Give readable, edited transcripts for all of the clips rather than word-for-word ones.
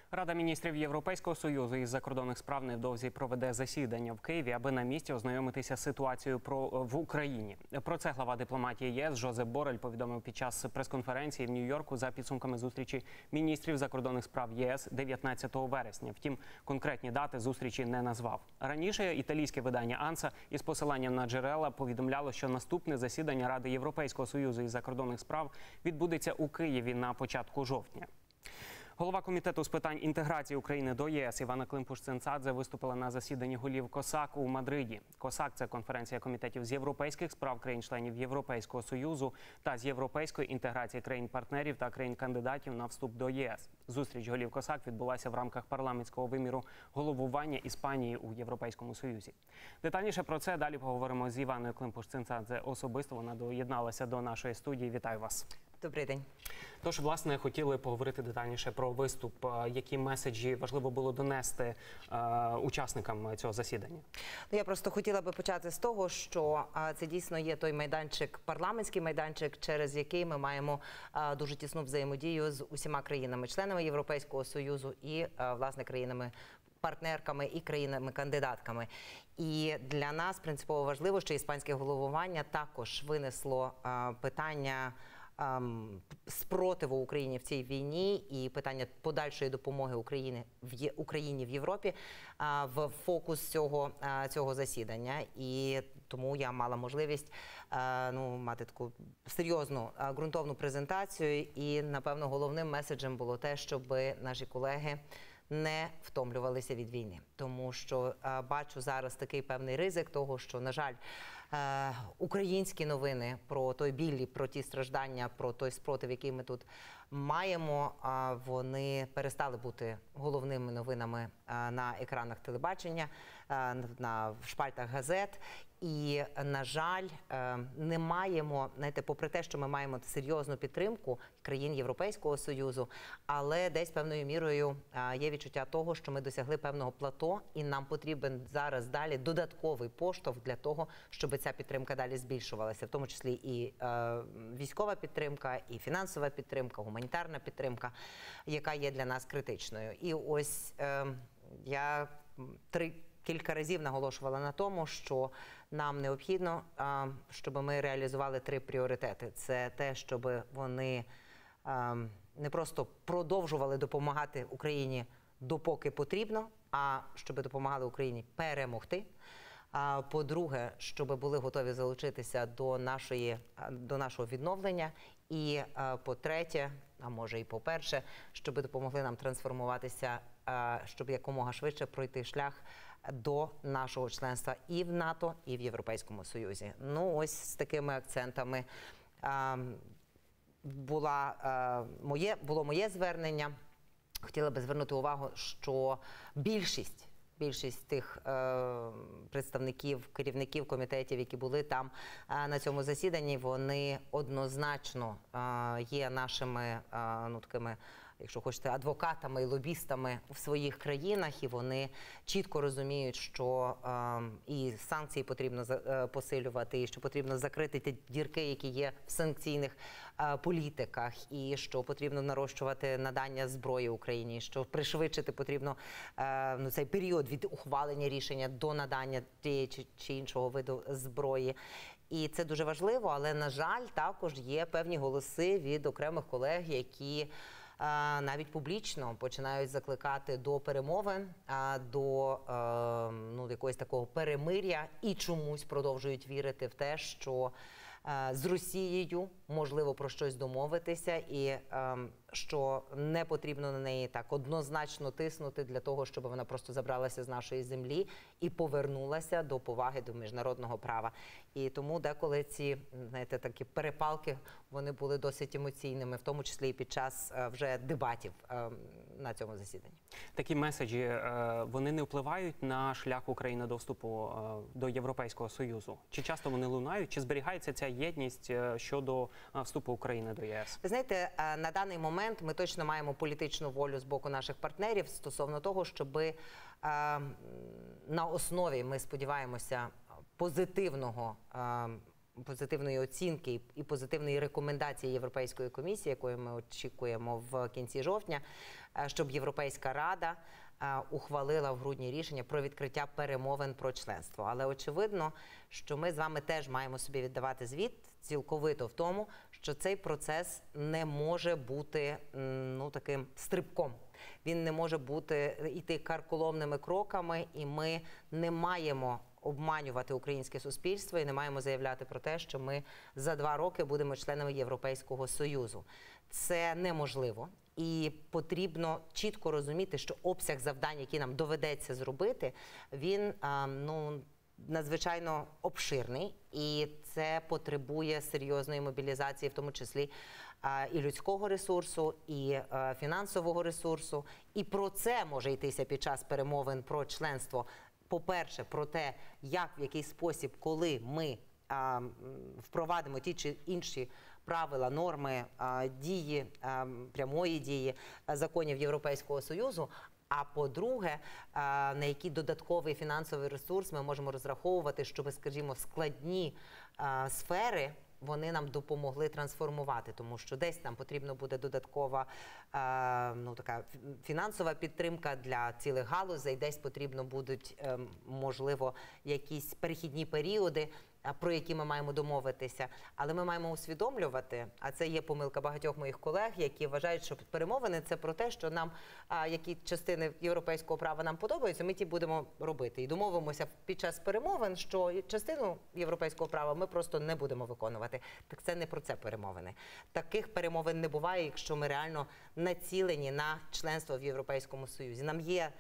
Рада міністрів Європейського Союзу із закордонних справ невдовзі проведе засідання в Києві, аби на місці ознайомитися з ситуацією в Україні. Про це глава дипломатії ЄС Жозеп Борель повідомив під час прес-конференції в Нью-Йорку за підсумками зустрічі міністрів закордонних справ ЄС 19 вересня. Втім, конкретні дати зустрічі не назвав. Раніше італійське видання «Анса» із посиланням на джерела повідомляло, що наступне засідання Ради Європейського Союзу із закордонних справ відбудеться у Києві на початку жовтня. Голова Комітету з питань інтеграції України до ЄС Івана Климпуш-Цинцадзе виступила на засіданні голів КОСАК у Мадриді. КОСАК – це конференція комітетів з європейських справ країн-членів Європейського Союзу та з європейської інтеграції країн-партнерів та країн-кандидатів на вступ до ЄС. Зустріч голів КОСАК відбулася в рамках парламентського виміру головування Іспанії у Європейському Союзі. Детальніше про це далі поговоримо з Іваною Климпуш-Цинцадзе особисто. Вона доєдналася до нашої студії. Вітаю вас. Добрий день. Тож, власне, хотіли поговорити детальніше про виступ. Які меседжі важливо було донести учасникам цього засідання? Я просто хотіла би почати з того, що це дійсно є той майданчик, парламентський майданчик, через який ми маємо дуже тісну взаємодію з усіма країнами-членами Європейського Союзу і, власне, країнами-партнерками і країнами-кандидатками. І для нас принципово важливо, що іспанське головування також винесло питання спротиву Україні в цій війні і питання подальшої допомоги Україні в Європі в фокус цього засідання. І тому я мала можливість мати таку серйозну, ґрунтовну презентацію. І, напевно, головним меседжем було те, щоб наші колеги не втомлювалися від війни. Тому що бачу зараз такий певний ризик того, що, на жаль, українські новини про той біль, про ті страждання, про той спротив, який ми тут маємо, вони перестали бути головними новинами на екранах телебачення, на шпальтах газет. І, на жаль, не маємо, знаєте, попри те, що ми маємо серйозну підтримку країн Європейського Союзу, але десь певною мірою є відчуття того, що ми досягли певного плато, і нам потрібен зараз далі додатковий поштовх для того, щоб ця підтримка далі збільшувалася, в тому числі і військова підтримка, і фінансова підтримка, гуманітарна підтримка, яка є для нас критичною. І ось я кілька разів наголошувала на тому, що нам необхідно, щоб ми реалізували 3 пріоритети. Це те, щоб вони не просто продовжували допомагати Україні допоки потрібно, а щоб допомагали Україні перемогти. По-друге, щоб були готові залучитися до нашого відновлення. І по-третє, а може і по-перше, щоб допомогли нам трансформуватися, щоб якомога швидше пройти шлях до нашого членства і в НАТО, і в Європейському Союзі. Ну, ось з такими акцентами було моє звернення. Хотіла би звернути увагу, що більшість тих представників, керівників комітетів, які були там на цьому засіданні, вони однозначно є нашими, такими, якщо хочете, адвокатами і лобістами в своїх країнах, і вони чітко розуміють, що і санкції потрібно посилювати, і що потрібно закрити ті дірки, які є в санкційних політиках, і що потрібно нарощувати надання зброї Україні, і що пришвидшити потрібно цей період від ухвалення рішення до надання тієї чи іншого виду зброї. І це дуже важливо, але, на жаль, також є певні голоси від окремих колег, які навіть публічно починають закликати до перемовин, до якогось такого перемир'я і чомусь продовжують вірити в те, що з Росією можливо про щось домовитися і що не потрібно на неї так однозначно тиснути для того, щоб вона просто забралася з нашої землі і повернулася до поваги до міжнародного права. І тому деколи ці, знаєте, такі перепалки, вони були досить емоційними, в тому числі і під час вже дебатів на цьому засіданні. Такі меседжі, вони не впливають на шлях України до вступу до Європейського Союзу? Чи часто вони лунають? Чи зберігається ця єдність щодо вступу України до ЄС? Ви знаєте, на даний момент ми точно маємо політичну волю з боку наших партнерів стосовно того, щоб на основі, ми сподіваємося, позитивного позитивної оцінки і позитивної рекомендації Європейської комісії, якої ми очікуємо в кінці жовтня, щоб Європейська Рада ухвалила в грудні рішення про відкриття перемовин про членство. Але очевидно, що ми з вами теж маємо собі віддавати звіт цілковито в тому, що цей процес не може бути таким стрибком. Він не може йти карколомними кроками, і ми не маємо обманювати українське суспільство і не маємо заявляти про те, що ми за 2 роки будемо членами Європейського Союзу. Це неможливо. І потрібно чітко розуміти, що обсяг завдань, які нам доведеться зробити, він надзвичайно обширний, і це потребує серйозної мобілізації, в тому числі і людського ресурсу, і фінансового ресурсу. І про це може йтися під час перемовин про членство. По-перше, про те, як, в який спосіб, коли ми впровадимо ті чи інші правила, норми дії, прямої дії законів Європейського Союзу. А по-друге, на який додатковий фінансовий ресурс ми можемо розраховувати, щоб, скажімо, складні сфери вони нам допомогли трансформувати, тому що десь нам потрібно буде додаткова така фінансова підтримка для цілих галузей, десь потрібно будуть, можливо, якісь перехідні періоди, про які ми маємо домовитися. Але ми маємо усвідомлювати, а це є помилка багатьох моїх колег, які вважають, що перемовини – це про те, що нам, які частини європейського права нам подобаються, ми ті будемо робити. І домовимося під час перемовин, що частину європейського права ми просто не будемо виконувати. Так це не про це перемовини. Таких перемовин не буває, якщо ми реально націлені на членство в Європейському Союзі. Нам є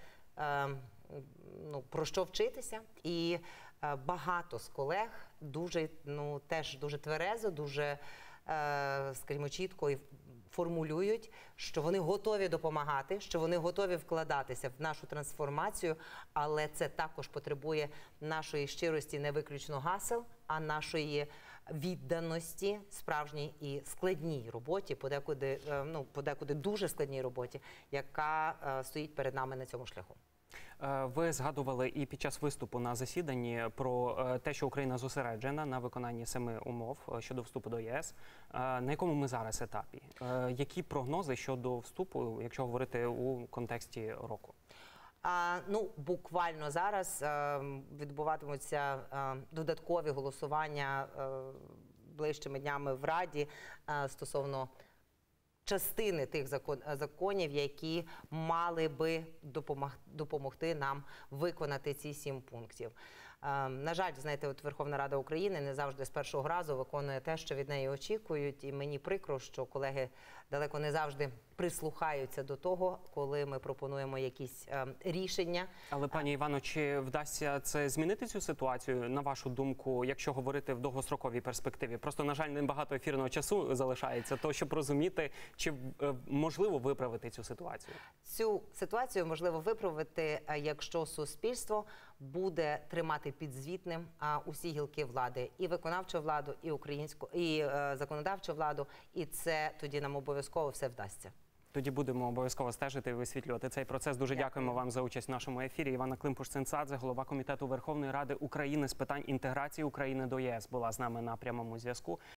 про що вчитися, і багато з колег теж дуже тверезо, дуже, скажімо, чітко формулюють, що вони готові допомагати, що вони готові вкладатися в нашу трансформацію, але це також потребує нашої щирості, не виключно гасел, а нашої відданості справжній і складній роботі, подекуди дуже складній роботі, яка стоїть перед нами на цьому шляху. Ви згадували і під час виступу на засіданні про те, що Україна зосереджена на виконанні 7 умов щодо вступу до ЄС. На якому ми зараз етапі? Які прогнози щодо вступу, якщо говорити у контексті року? Буквально зараз відбуватимуться додаткові голосування ближчими днями в Раді стосовно частини тих законів, які мали би допомогти нам виконати ці 7 пунктів. На жаль, знаєте, от Верховна Рада України не завжди з першого разу виконує те, що від неї очікують, і мені прикро, що колеги далеко не завжди прислухаються до того, коли ми пропонуємо якісь рішення. Але, пані Івано, чи вдасться це змінити цю ситуацію, на вашу думку, якщо говорити в довгостроковій перспективі? Просто, на жаль, небагато ефірного часу залишається, то щоб розуміти, чи можливо виправити цю ситуацію? Цю ситуацію можливо виправити, якщо суспільство буде тримати підзвітним усі гілки влади, і виконавчу владу, і законодавчу владу, і це тоді нам обов'язково все вдасться. Тоді будемо обов'язково стежити і висвітлювати цей процес. Дуже дякуємо вам за участь в нашому ефірі. Іванна Климпуш-Цинцадзе, голова Комітету Верховної Ради України з питань інтеграції України до ЄС, була з нами на прямому зв'язку.